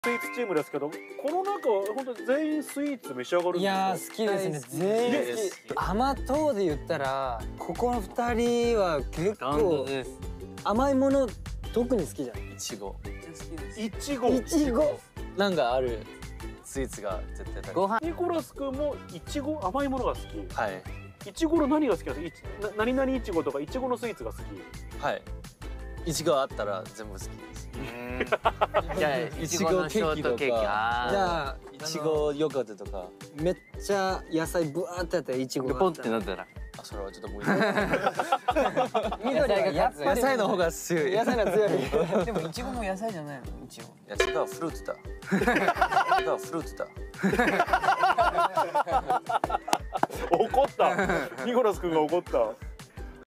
スイーツチームですけど、この中は本当に全員スイーツ召し上がるんですか？ いやー好きですね。全員好き。甘党で言ったらここの2人は結構甘いもの特に好きじゃない？ いちご。 いちご。 いちご。 なんかあるスイーツが絶対高い。 ご飯。 ニコラス君もいちご甘いものが好き。 はい。 いちごの何が好きなんですか？何々いちごとかいちごのスイーツが好き。 はい。いちごあったら全部好きです。 じゃあいちごのショートケーキ。 じゃあいちごヨーグルトとか。 めっちゃ野菜ブワーってやったらいちごがポンってなったら。 あ、それはちょっと無理。 緑がやっぱ野菜の方が強い。 野菜が強い。 でもいちごも野菜じゃないの？いちご。 いや違う、フルーツだ。違う、フルーツだ。 怒った。ニコラス君が怒った。